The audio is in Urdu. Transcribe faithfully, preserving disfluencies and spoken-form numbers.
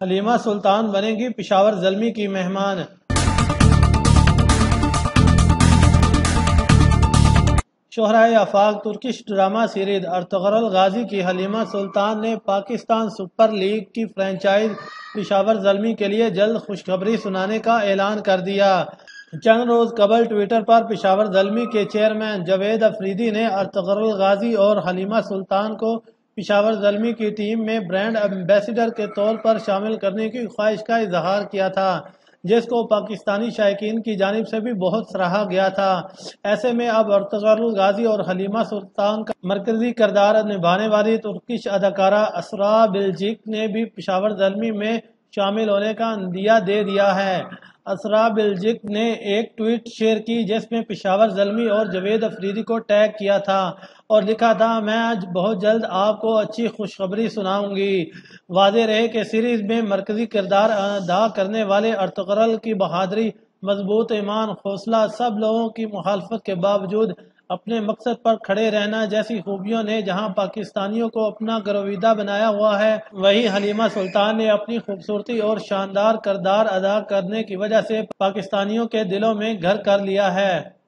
حلیمہ سلطان بنے گی پشاور زلمی کی مہمان۔ شہرائے آفاق Turkish drama series Ertugrul Ghazi کی حلیمہ سلطان نے پاکستان سپر لیگ کی فرنچائز پشاور زلمی کے لیے جلد خوشخبری سنانے کا اعلان کر دیا۔ چند روز قبل ٹویٹر پر پشاور زلمی کے چیئرمین جاوید افریدی نے ارطغرل غازی اور حلیمہ سلطان کو پشاور زلمی کی ٹیم میں برانڈ ایمبیسڈر کے طور پر شامل کرنے کی خواہش کا اظہار کیا تھا، جس کو پاکستانی شائقین کی جانب سے بھی بہت سراہا گیا تھا۔ ایسے میں اب ارطغرل غازی اور حلیمہ سلطان کا مرکزی کردار نبھانے والی ترکش اداکارہ اسرا بلجیک نے بھی پشاور زلمی میں شامل ہونے کا عندیہ دے دیا ہے۔ اسرا بلجیک نے ایک ٹویٹ شیئر کی جس میں پشاور زلمی اور جاوید افریدی کو ٹیگ کیا تھا اور لکھا تھا، میں آج بہت جلد آپ کو اچھی خوشخبری سناؤں گی۔ واضح رہے کہ سیریز میں مرکزی کردار ادا کرنے والے ارطغرل کی بہادری، مضبوط ایمان، حوصلہ، سب لوگوں کی مخالفت کے باوجود اپنے مقصد پر کھڑے رہنا جیسی خوبیوں نے جہاں پاکستانیوں کو اپنا گرویدہ بنایا ہوا ہے، وہیں حلیمہ سلطان نے اپنی خوبصورتی اور شاندار کردار ادا کرنے کی وجہ سے پاکستانیوں کے دلوں میں گھر کر لیا ہے۔